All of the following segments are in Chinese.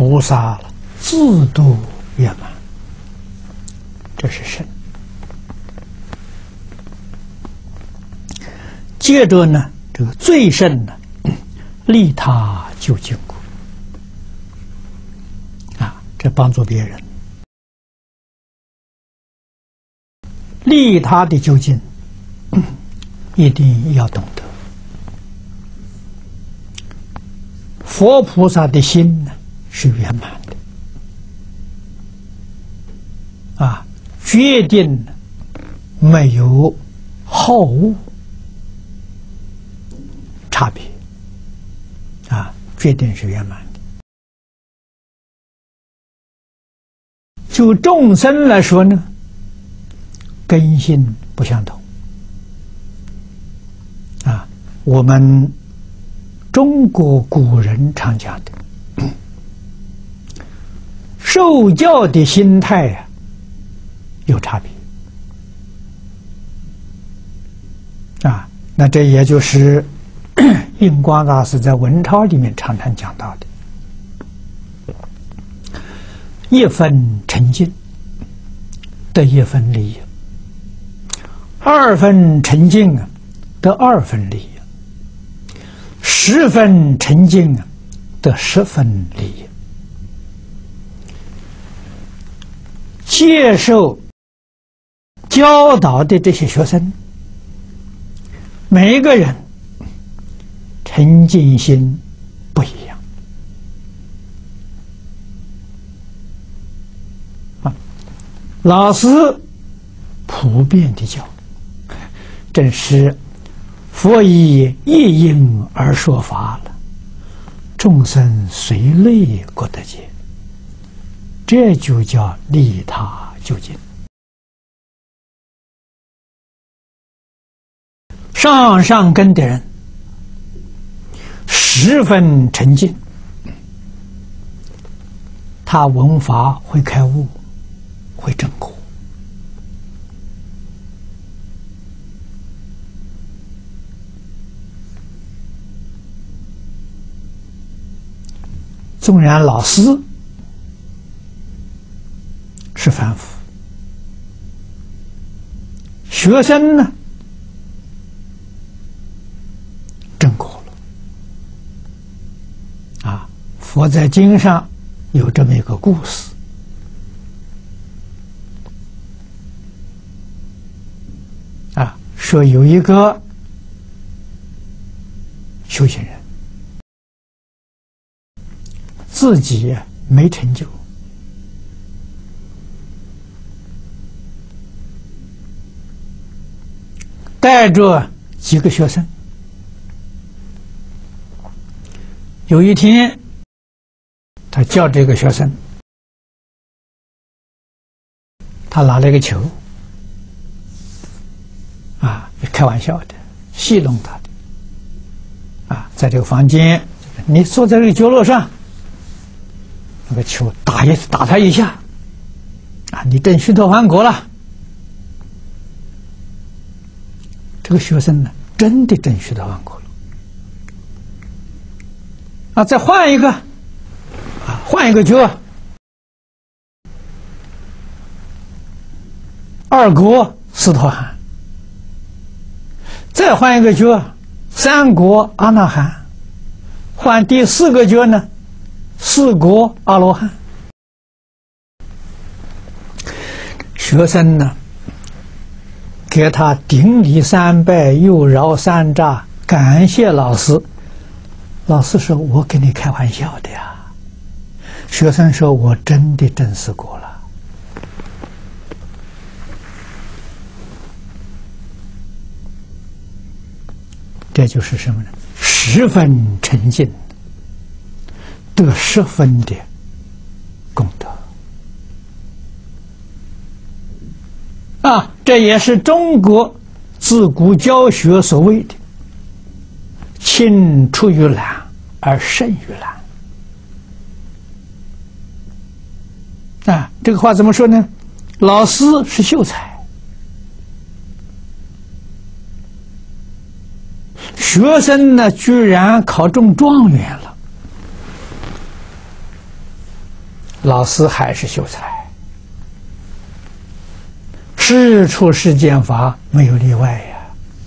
菩萨自度圆满，这是圣。接着呢，这个最胜呢，利他救经故啊，这帮助别人，利他的究竟，一定要懂得。佛菩萨的心呢是圆满的，啊，决定没有好恶差别，啊，决定是圆满的。就众生来说呢，根性不相同，啊，我们中国古人常讲的，受教的心态啊有差别，啊，那这也就是印光大师在文钞里面常常讲到的，一分诚敬得一分利益，二分诚敬啊得二分利益，10分诚敬啊得10分利益。接受教导的这些学生，每一个人诚敬心不一样啊。老师普遍的教，正是佛以一因而说法了，众生随类各得解，这就叫利他究竟。上根的人10分诚敬，他闻法会开悟，会证果。纵然老师是凡夫，学生呢证果了啊！佛在经上有这么一个故事啊，说有一个修行人自己没成就，带着几个学生，有一天他叫这个学生，他拿了一个球啊，开玩笑的戏弄他的啊，在这个房间，你坐在这个角落上，那个球打他一下啊，你证须陀洹果了。这个学生呢，真的证须陀洹果了啊！再换一个啊，换一个球，2国斯陀含，再换一个球，3国阿那含，换第4个球呢，4国阿罗汉。学生呢，给他顶礼3拜，又饶3匝，感谢老师。老师说：“我跟你开玩笑的呀。”学生说：“我真的证实过了。”这就是什么呢？10分诚敬得10分的功德啊！这也是中国自古教学所谓的“青出于蓝而胜于蓝”啊！这个话怎么说呢？老师是秀才，学生呢居然考中状元了老师还是秀才，事出世间法没有例外呀。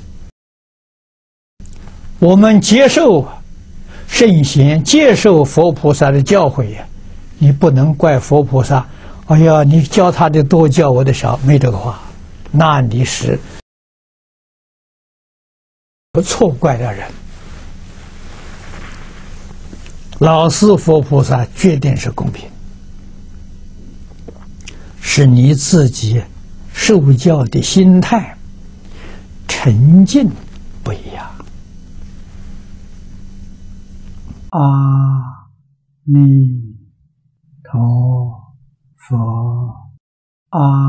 我们接受圣贤、接受佛菩萨的教诲呀，你不能怪佛菩萨。哎呀，你教他的多，教我的少，没这个话，那你是错怪了人。老师佛菩萨决定是公平，是你自己受教的心态、沉静不一样。阿弥陀佛，阿